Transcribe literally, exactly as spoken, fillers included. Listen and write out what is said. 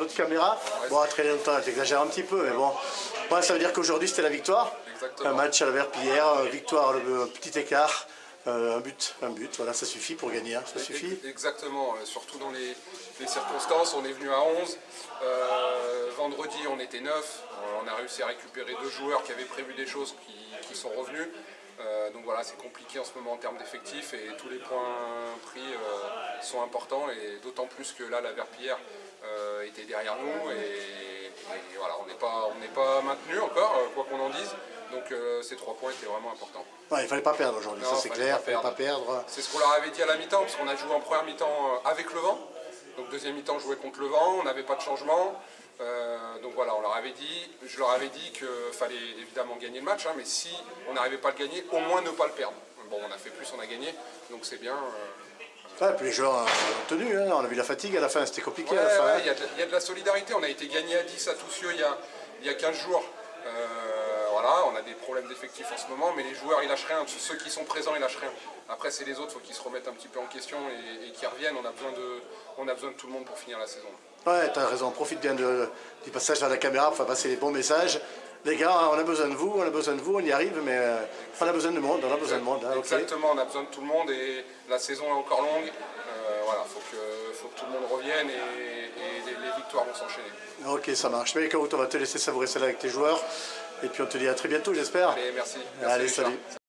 autre caméra. Ouais, bon, très longtemps, t'exagères un petit peu, mais bon. Ouais, ça veut dire qu'aujourd'hui, c'était la victoire. Exactement. Un match à la Verpillière, victoire, le petit écart. Euh, un but, un but, voilà, ça suffit pour gagner, hein, ça suffit. Exactement, surtout dans les, les circonstances, on est venu à onze, euh, vendredi on était neuf, on a réussi à récupérer deux joueurs qui avaient prévu des choses qui, qui sont revenus, euh, donc voilà, c'est compliqué en ce moment en termes d'effectifs et tous les points pris euh, sont importants et d'autant plus que là la Verpillière euh, était derrière nous et, et voilà, on n'est pas, on n'est pas maintenu encore, quoi qu'on en dise. Donc euh, ces trois points étaient vraiment importants. Ouais, il ne fallait pas perdre aujourd'hui, ça c'est clair, il ne fallait pas perdre. C'est ce qu'on leur avait dit à la mi-temps, parce qu'on a joué en première mi-temps avec le vent. Donc deuxième mi-temps, on jouait contre le vent, on n'avait pas de changement. Euh, donc voilà, on leur avait dit, je leur avais dit qu'il fallait évidemment gagner le match, hein, mais si on n'arrivait pas à le gagner, au moins ne pas le perdre. Bon, on a fait plus, on a gagné, donc c'est bien. Euh... Ouais, et puis les joueurs ont tenu, hein, on a vu la fatigue à la fin, c'était compliqué ouais, à la fin. Ouais, hein. il y, y a de la solidarité, on a été gagné à dix à Toussieux il y a, il y a quinze jours. Euh, voilà, on a des problèmes d'effectifs en ce moment, mais les joueurs ils lâchent rien, ceux qui sont présents ils lâchent rien. Après c'est les autres, il faut qu'ils se remettent un petit peu en question et, et qu'ils reviennent, on a, besoin de, on a besoin de tout le monde pour finir la saison. Ouais, t'as raison, profite bien de, du passage vers la caméra pour faire passer les bons messages. Les gars, on a besoin de vous, on a besoin de vous, on y arrive, mais euh, on a besoin de monde, on a besoin de monde. Hein, exactement, okay. On a besoin de tout le monde et la saison est encore longue. Euh, voilà, il faut que, faut que tout le monde revienne et, et les, les victoires vont s'enchaîner. Ok, ça marche. Mais on va te laisser savourer cela avec tes joueurs. Et puis on te dit à très bientôt, j'espère. Allez, merci. merci Allez, salut.